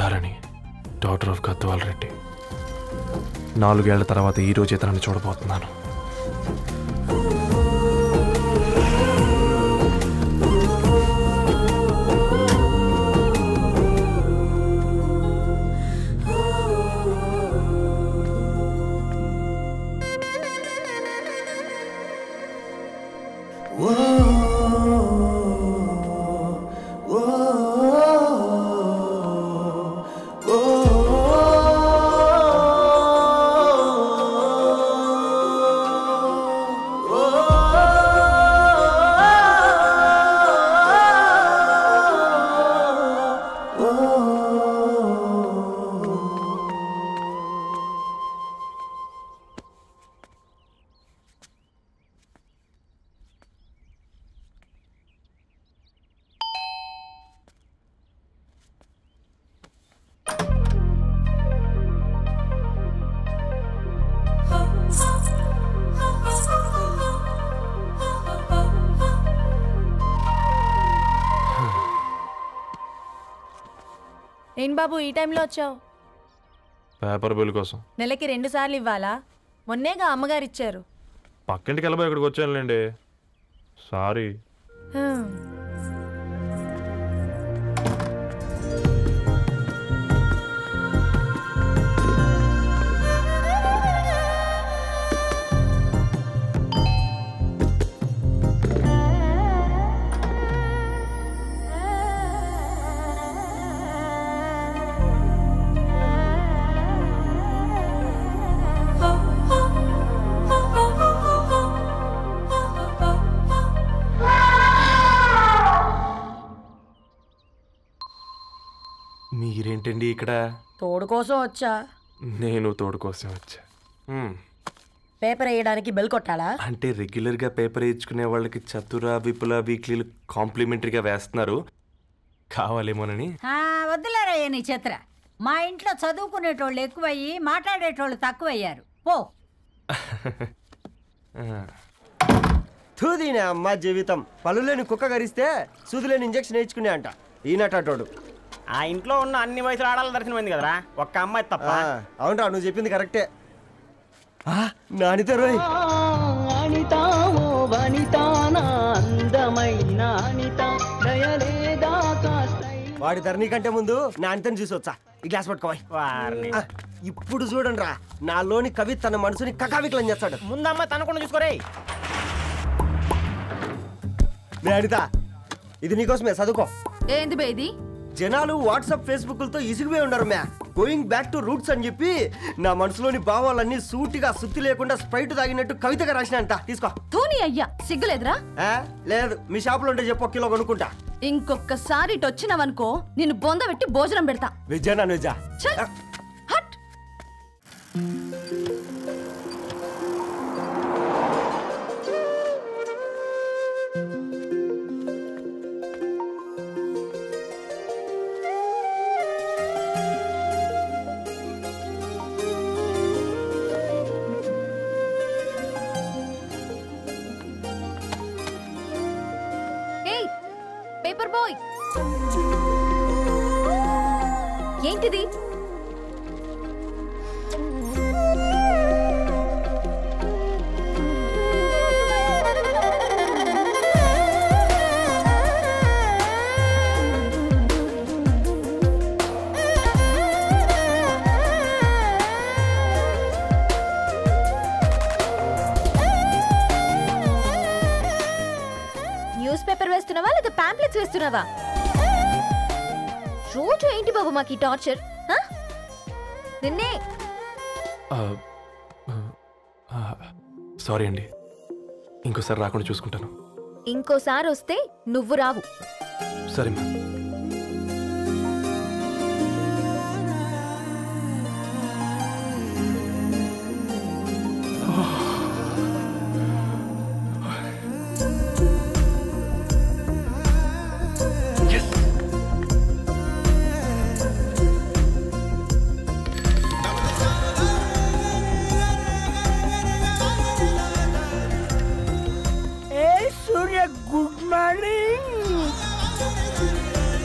Dharani, daughter of Gadwal Reddy. 4 ఏళ్ల తర్వాత ఈరోజు ఇతరాన్ని చూడబోతున్నాను. ఏం బాబు ఈ టైంలో వచ్చావు? పేపర్ బిల్ కోసం. నెలకి 2 సార్లు ఇవ్వాలా? మొన్నేగా అమ్మగారు ఇచ్చారు. పక్కింటికి వెళ్ళబోయి ఇక్కడికి వచ్చానులేండి. సారీ. మీరేంటండి ఇక్కడ? తోడు కోసం వచ్చా. నేను తోడు కోసం వచ్చా. పేపర్ వేయడానికి బెల్ కొట్టాలా? అంటే రెగ్యులర్గా పేపర్ వేయించుకునే వాళ్ళకి చతుర విపుల వీక్లీలు కాంప్లిమెంటరీగా వేస్తున్నారు, కావాలేమోనని. వద్దులేరా నీ చిత్ర. మా ఇంట్లో చదువుకునేటోళ్ళు ఎక్కువయ్యి మాట్లాడేటోళ్ళు తక్కువయ్యారు. పో. తూదీనే అమ్మ జీవితం. పళ్ళులేని కుక్క గరిస్తే సూదులేని ఇంజక్షన్ వేయించుకునే అంట ఈనటోడు. ఆ ఇంట్లో ఉన్న అన్ని వయసులో ఆడాలి దర్శనమైంది కదరా, ఒక్క అమ్మాయి తప్ప. అవునరా, నువ్వు చెప్పింది కరెక్టే. నానితో రోయ్. వాడి ధరణి కంటే ముందు నానితని చూసి వచ్చా. ఈ గ్లాస్ పట్టుకోవాలి. ఇప్పుడు చూడండి రా, నాలోని కవి తన మనసుని కకావికలం చేస్తాడు. ముందమ్మాయి తనకుండా చూసుకోరే. అనిత, ఇది నీకోసమే, చదువుకో. ఏంది బేది? జనాలు వాట్సాప్ ఫేస్బుక్లతో ఇసిగిపోయి ఉన్నారు మ్యా. గోయింగ్ బ్యాక్ టు రూట్స్ అని చెప్పి నా మనసులోని భావాలన్నీ సూటిగా సుత్తి లేకుండా స్ప్రైట్ తాగినట్టు కవితగా రాసిన అంట. తీసుకో. తూని అయ్యా, సిగ్గులేదురా? లేదు, మీ షాప్ లో ఉంటే చెప్పు, 1 కిలో కొనుక్కుంటా. ఇంకొకసారి ఇటు వచ్చినవనుకో నిన్ను బొంద పెట్టి భోజనం పెడతా. వెజ్జా నాన్ వెజ్జా? హట్. పేపర్ బాయ్, ఏంటిది? న్యూస్ పేపర్ వేస్తున్నావా లేదా పాంప్లెట్స్ వేస్తున్నావా? రోజు ఏంటి బాబు మాకు టార్చర్? నిన్నే. సారీ అండి, ఇంకోసారి రాకుండా చూసుకుంటాను. ఇంకోసారి వస్తే నువ్వు రావు. సరే మ్యామ్. Good morning.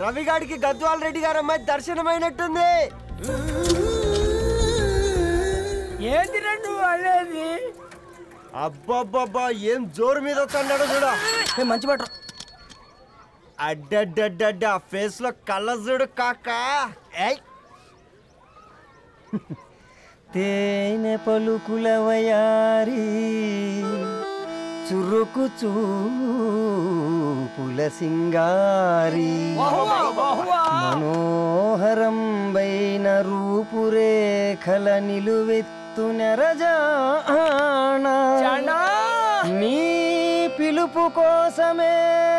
రవిగాడికి గద్వాల్ రెడ్డి గారు అమ్మాయి దర్శనమైనట్టుంది. ఏంటి నువ్వు అనేది? అబ్బబ్బబ్బా ఏం జోరు మీద వస్తున్నాడో చూడ. మంచి బట్ట అడ్డడ్డడ్డ ఫేస్ లో కళ్ళ చూడు కాకా. తేనె పలుకుల వయారి చురుకు చూపుల సింగారి మనోహరం బైన రూపురేఖల నిలువెత్తు నెరజానా నీ పిలుపు కోసమే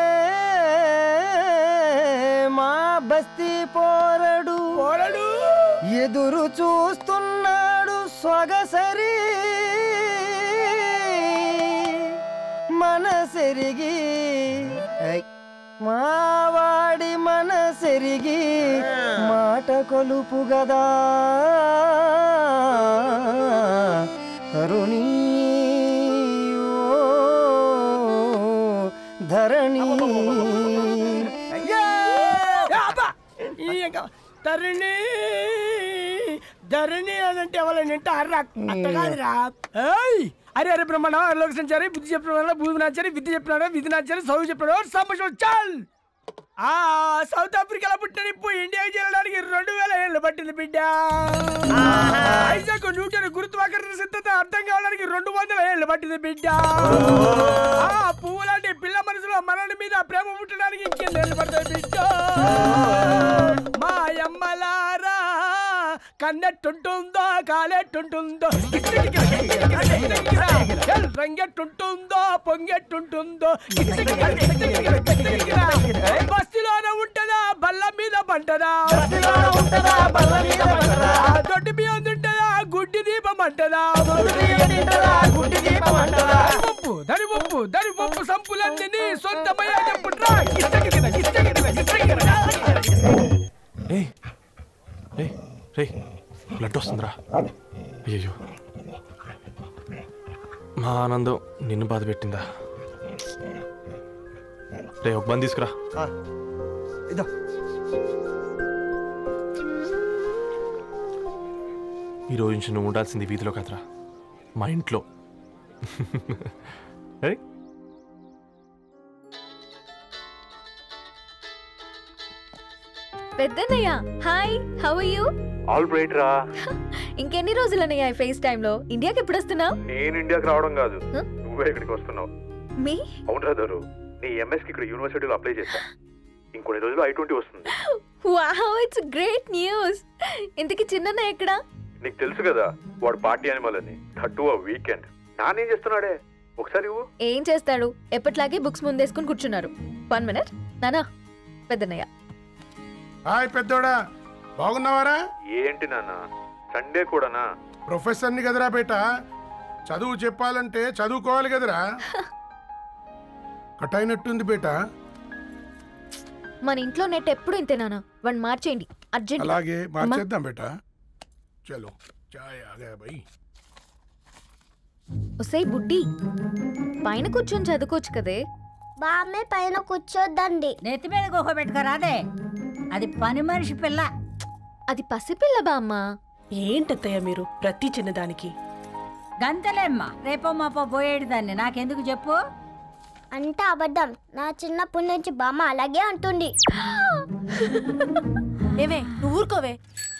మా బస్తీ పోరడు ఎదురు చూస్తున్నాడు సొగసరి మనసెరిగి మావాడి మనసెరిగి మాట కొలుపు గదా తరుణీ ధరణి తరుణి ధరణి అదంటే ఎవరైనా అట్ట కాదురా. అరే అరే బ్రహ్మణ లోక సంచారి బుద్ధి చెప్పిన భూమి నాచారి విద్య చెప్పినాడు విధి నాచారి చదువు చెప్పినాడు సంభాషణ చాల్. సౌత్ ఆఫ్రికాలో పుట్టిన ఇప్పుడు ఇండియాకి చేరడానికి 2000 ఏళ్ళు పట్టింది బిడ్డ. ఐజాక్ న్యూటన్ గురుత్వాకర్షణ సిద్ధత అర్థం కావడానికి 200 ఏళ్ళు పట్టింది బిడ్డ. పువ్వు లాంటి పిల్ల మనసులో మనని మీద ప్రేమ పుట్టడానికి ఇంకేళ్ళు పడతాయి బిడ్డ. మా అమ్మలారా కన్నెట్టుంటుందో కాలెట్టుంటుందో రంగెట్టుంటుందో పొంగెట్టుంటుందో బస్తిలోనే ఉంటదా బల్ల మీద పంటదా దొడ్డి బియ్యం తింటదా గుడ్డి దీపం అంటదా దరి పప్పు సంపులన్నీ సొంతమయ్యా చెప్పుట్రా. బ్లడ్ వస్తుందిరా. అయ్యో మా ఆనందం నిన్ను బాధ పెట్టిందా? రే ఒక బంద్ తీసుకురా. ఇదో ఈరోజు నుంచి నువ్వు ఉండాల్సింది వీధిలో కదరా, మా ఇంట్లో. పెద్దన్నయ్య hi, how are you? All right రా. ఇంకెన్ని రోజులన్నయ్య ఫేస్ టైమ్ లో? ఇండియాకి ఎప్పుడు వస్తున్నావు? నేను ఇండియాకి రావడం కాదు, నువ్వే ఇక్కడికి వస్తున్నావు. మీ అవునరా దరు, నీ ఎంఎస్ కి ఇక్కడ యూనివర్సిటీలో అప్లై చేశా. ఇంకొన్ని రోజులు I-20 వస్తుంది. Wow, it's great news. ఇంతకి చిన్నన్నయ్య ఎక్కడ? నీకు తెలుసు కదా వాడు పార్టీ అనిమల్ అని. 32 వీకెండ్. నానేం చేస్తున్నాడే ఒకసారి ఇవ్వు. ఏం చేస్తాడు, ఎప్పట్లాగే బుక్స్ ముందేసుకుని కూర్చున్నారు. 1 మినిట్ నానా. పెద్దన్నయ్య హాయ్ పెద్దోడా, బాగున్నావారా? ఏంటి నాన్న సండే కూడానా? ప్రొఫెసర్ని కదరా బేట, చదువు చెప్పాలంటే చదువుకోవాలి కదరా. కట్ అయినట్టుంది బేట. మన ఇంట్లో నెట్ ఎప్పుడు ఇంతే నానా, వన్ మార్చేయండి అర్జెంట్. అలాగే మార్చేద్దాం బేట. చలో చాయ్ ఆగా భయ్. ఒసే బుడ్డి, పైన కూర్చొని చదువుకోవచ్చు కదే. బామ్మే పైన కూర్చోద్దండి. నెత్తి మీద గుహ పెట్టుకోరాదే, అది పని మనిషి పిల్ల. అది పసిపిల్ల బామ్మ. ఏంటత్తయ్య మీరు ప్రతి చిన్నదానికి? గంతలేమ్మా, రేపో మాపో పోయేడు దాన్ని, నాకెందుకు చెప్పు? అంటే అబద్ధం. నా చిన్నప్పటి నుంచి బామ్మ అలాగే అంటుంది. ఏవే నువ్వు ఊరుకోవే.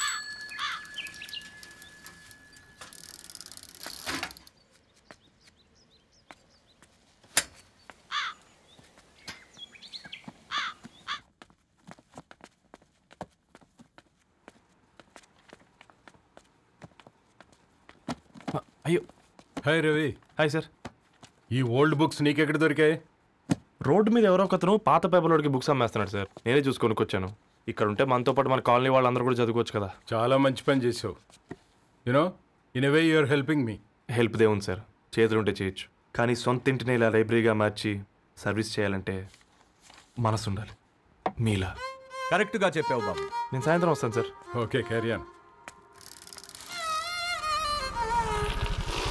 అయ్యో హాయ్ రవి. Hi sir. ఈ ఓల్డ్ బుక్స్ నీకెక్కడ దొరికాయి? రోడ్డు మీద ఎవరో ఒకతను పాత పేపర్లోకి బుక్స్ అమ్మేస్తున్నాడు సార్. నేనే చూసుకొని వచ్చాను. ఇక్కడ ఉంటే మనతో పాటు మన కాలనీ వాళ్ళందరూ కూడా చదువుకోవచ్చు కదా. చాలా మంచి పని చేసావు. You know in a way you are helping me. Help దేవుంది సార్, చేతులుంటే చేయొచ్చు. కానీ సొంత ఇంటిని ఇలా లైబ్రరీగా మార్చి సర్వీస్ చేయాలంటే మనసు ఉండాలి. మీలా కరెక్ట్గా చెప్పావు బాబు. నేను సాయంత్రం వస్తాను sir. Okay carry on.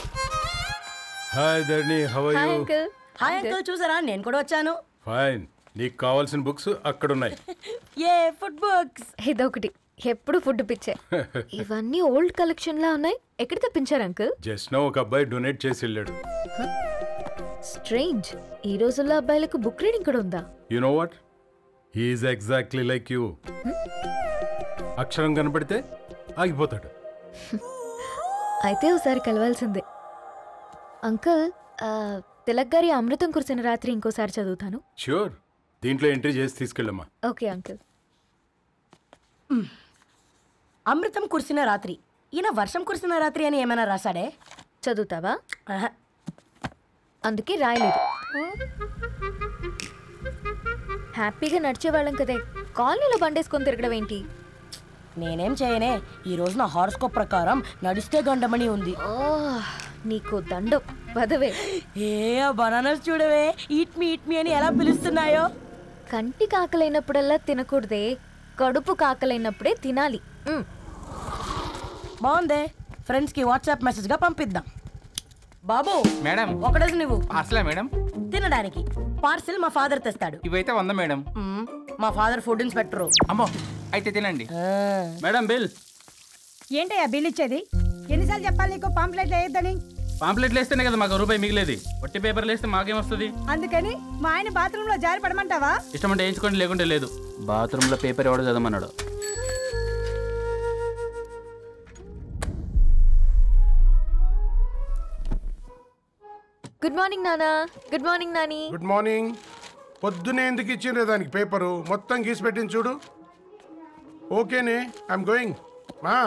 Hi Dharani, how are you? Hi uncle, చూసారా నేను కూడా వచ్చాను. ఫైన్. నీకు కావాల్సిన బుక్స్ అక్కడున్నాయి. ఏ ఫుడ్ బుక్స్? ఇదొకటి, ఎప్పుడు ఫుడ్ పిచ్చే. ఇవన్నీ ఓల్డ్ కలెక్షన్ లా ఉన్నాయి. ఎక్కడ తెప్పించారు అంకుల్? జస్ట్ నో ఒక అబ్బాయి డొనేట్ చేసి వెళ్ళాడు. స్ట్రేంజ్, ఈ రోజుల్లో అబ్బాయిలకు బుక్ రీడింగ్ కూడా ఉందా? You know what, he is exactly like you. అక్షరం కనపడితే ఆగిపోతాడు. అయితే ఒకసారి కలవాల్సిందే. అంకుల్, తిలక్ గారి అమృతం కురిసిన రాత్రి ఇంకోసారి చదువుతాను. ష్యూర్, దీంట్లో ఎంట్రీ చేసి తీసుకెళ్ళమ్మా. Okay uncle. అమృతం కురిసిన రాత్రి. ఈయన వర్షం కురిసిన రాత్రి అని ఏమైనా రాశాడే? చదువుతావా? ఆహా. అందుకే రాయలేదు. హ్యాపీగా నడిచేవాళ్ళం కదే, కాలనీలో బండేసుకొని తిరగడం ఏంటి? నేనేం చేయనే, ఈ రోజు నా హారోస్కోప్ ప్రకారం నడిస్తే గండమణి ఉంది. నీకు దండం పదవే. ఏ బనానాస్ చూడవే, ఈట్ మీ అని ఎలా పిలుస్తున్నాయో. కంటి కాకలైనప్పుడల్లా తినకూడదే, కడుపు కాకలైనప్పుడే తినాలి. బాగుందే, ఫ్రెండ్స్ కి వాట్సాప్ మెసేజ్ గా పంపిద్దాం. బాబు మేడం, ఒక డజన్ నువ్వు అసలే మేడం తినడానికి. పార్సిల్ మా ఫాదర్ తెస్తాడు. ఇవైతే 100 మేడం. మా ఫాదర్ ఫుడ్ ఇన్స్పెక్టర్. అమ్మో, అయితే తినండి మేడం. బిల్ ఏంటయ్యా బిల్ ఇచ్చేది? ఎన్నిసార్లు చెప్పాలి నీకు పాంప్లెట్ వేయొద్దని? పాంప్లెట్లు వేస్తేనే కదా మాకు రూపాయి మిగిలేది. ఒట్టి పేపర్లు వేస్తే మాకేమొస్తుంది? అందుకని మా ఆయన బాత్రూమ్ లో జారి పడమంటావా? ఇష్టం అంటే వేయించుకోండి, లేకుంటే లేదు. బాత్రూమ్ లో పేపర్ ఎవడో చదవమన్నాడు. గుడ్ మార్నింగ్ నానా. Good morning Nani. Good morning. పొద్దునే ఎందుకు ఇచ్చిండ్రే దానికి పేపరు? మొత్తం గీసి పెట్టింది చూడు. ఓకేనే, ఐఎమ్ గోయింగ్. మా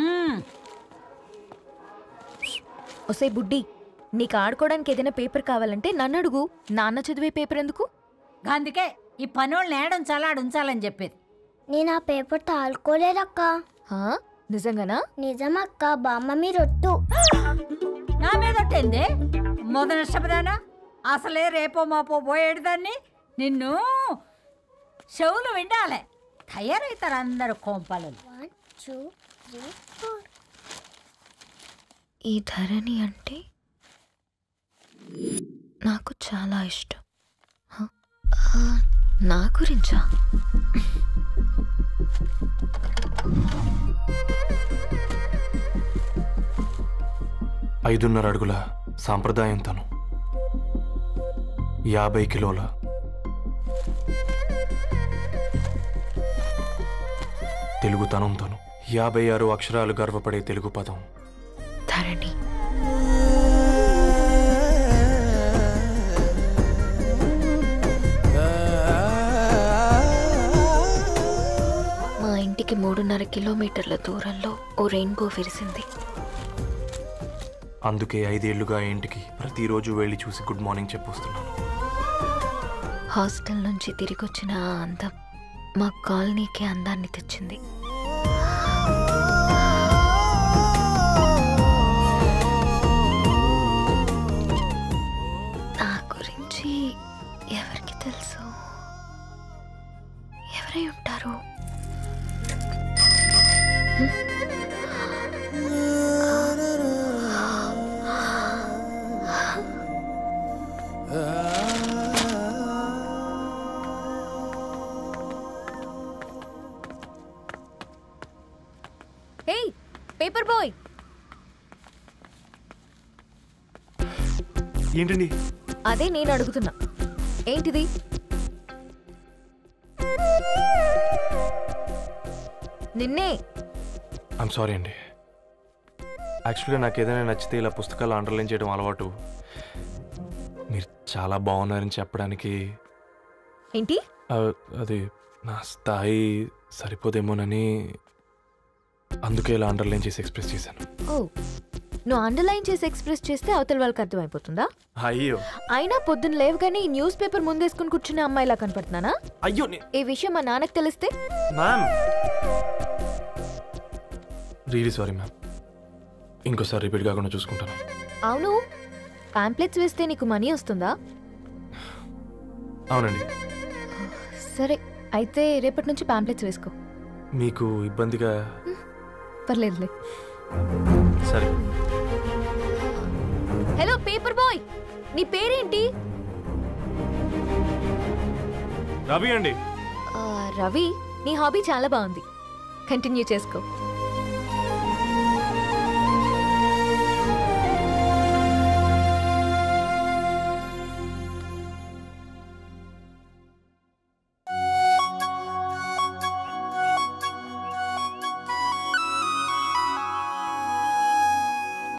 ఒసే బుడ్డి, నీకు ఆడుకోవడానికి ఏదైనా పేపర్ కావాలంటే నన్ను అడుగు. నాన్న చదివే పేపర్ ఎందుకు? అందుకే ఈ పనోళ్ళని ఏడుంచాలా ఉంచాలని చెప్పేది. నేను ఆ పేపర్ తాలుకోలేదక్క. నిజంగానా? నిజమక్క, బామ్మ మీరొట్టు. నా మీద ఒట్టేందే మొదటి నష్టపదానా? అసలే రేపో మాపో పోయేడు దాన్ని. నిన్ను చెవులు విండాలే, తయారవుతారు అందరు కోంపాలు. 1 2 3 4. ఈ ధరణి అంటే నాకు చాలా ఇష్టం. నా గురించా? ఐదున్నర అడుగుల సాంప్రదాయం తను, 50 కిలోల తెలుగుతనం తను, 56 అక్షరాలు గర్వపడే తెలుగు పదం ధరణి. మా ఇంటికి 3.5 కిలోమీటర్ల దూరంలో ఓ రెయిన్బో విరిసింది. అందుకే 5 ఏళ్లుగా ఇంటికి ప్రతిరోజు వెళ్ళి చూసి గుడ్ మార్నింగ్ చెప్పొస్తున్నాను. హాస్టల్ నుంచి తిరిగి వచ్చిన ఆ అందం మా కాలనీకి అందాన్ని తెచ్చింది. నా గురించి ఎవరికి తెలుసు? ఎవరై ఉంటారు? ఏయ్ పేపర్ బాయ్, ఏంటండి? అదే నేను అడుగుతున్నా, ఏంటిది? నిన్నే. ఐమ్ సారీ అండి. యాక్చువల్గా నాకు ఏదైనా నచ్చితే ఇలా పుస్తకాలు అండర్లైన్ చేయడం అలవాటు. మీరు చాలా బాగున్నారని చెప్పడానికి. ఏంటి? అది నా స్థాయి సరిపోదేమోనని అందుకే ఇలా అండర్లైన్ చేసి ఎక్స్ప్రెస్ చేశాను. ఓ, నువ్వు అండర్లైన్ చేసి ఎక్స్ప్రెస్ చేస్తే అవతల వాళ్ళకి అర్థమైపోతుందా? అయ్యో, అయినా పొద్దున్న లేవగానే ఈ న్యూస్ పేపర్ ముందేసుకుని కూర్చున్న అమ్మాయిలా కనపడుతున్నానా? అయ్యో, ఈ విషయం మా నాన్నకి తెలిస్తే? Ma'am, really sorry ma'am. ఇంకోసారి రిపీట్ కాకుండా చూసుకుంటాను. అవును, పాంప్లెట్స్ వేస్తే నీకు మనీ వస్తుందా? అవునండి. సరే, అయితే రేపటి నుంచి పాంప్లెట్స్ వేసుకో. మీకు ఇబ్బందిగా? పర్లేదులే. సరే. హలో పేపర్ బాయ్, నీ పేరేంటి? రవి అండి. రవి నీ హాబీ చాలా బాగుంది, కంటిన్యూ చేసుకో.